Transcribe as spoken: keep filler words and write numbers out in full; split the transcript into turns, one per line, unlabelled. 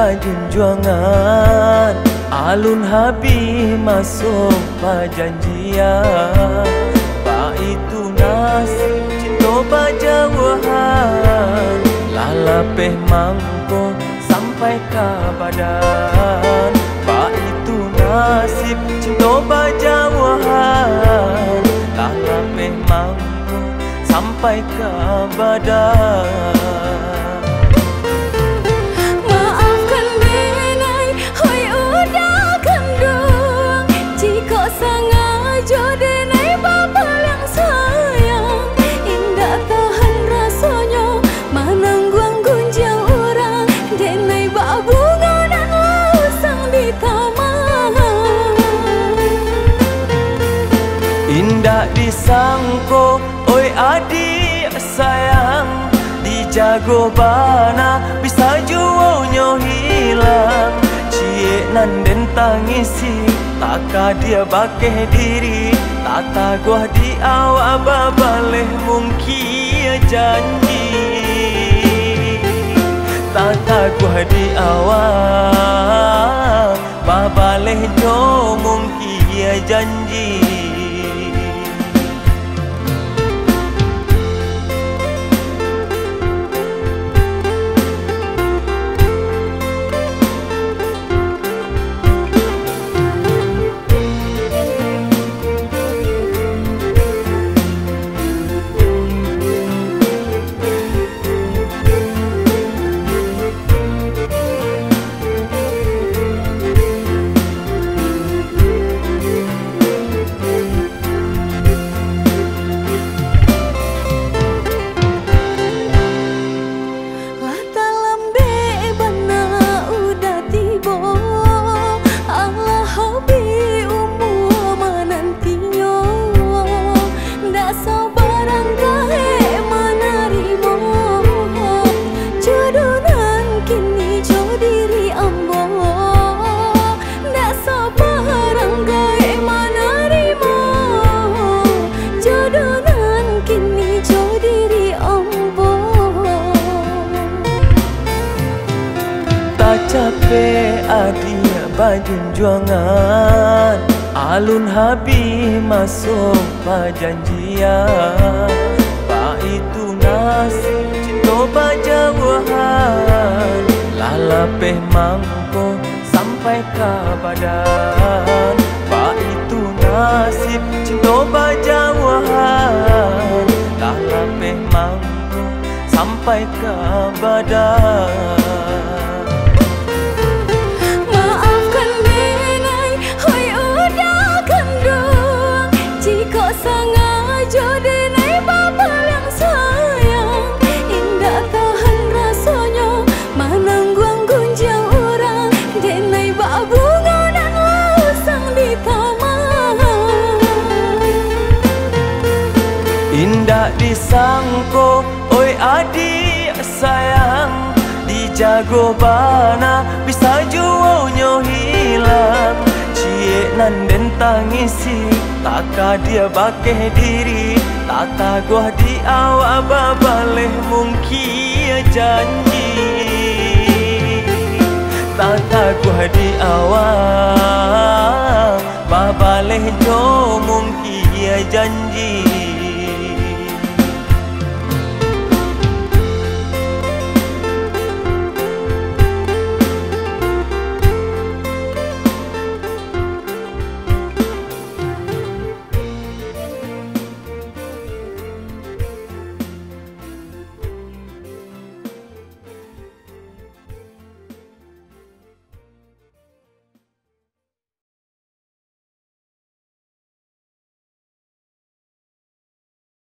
junjungan alun habis masuk perjanjian. Pak itu nasib cinta berjauhan, lalapeh mangko sampai ke badan. Pak itu nasib cinta berjauhan, lalapeh mangko sampai ke badan. Indah disangko, oi adik sayang, dijago bana bisa juonyo hilang. Cie nan den tangisi, taka dia bakeh diri, tata gua di awak babaleh mungkin janji. Tata gua di awak babaleh jo mungkin janji. Capek adia berjunjungan alun habis masuk perjanjian. Pak itu nasib cinta berjauhan, lalapeh mangko sampai ke badan. Pak itu nasib cinta berjauhan, lalapeh mangko sampai ke badan. Indah disangko, oi adik sayang, dijago bana bisa juonyo hilang. Cie nan den tangisi, taka dia bakeh diri, tata gua di awak babaleh mungkin janji. Tata gua di awak babaleh jo mungkin janji.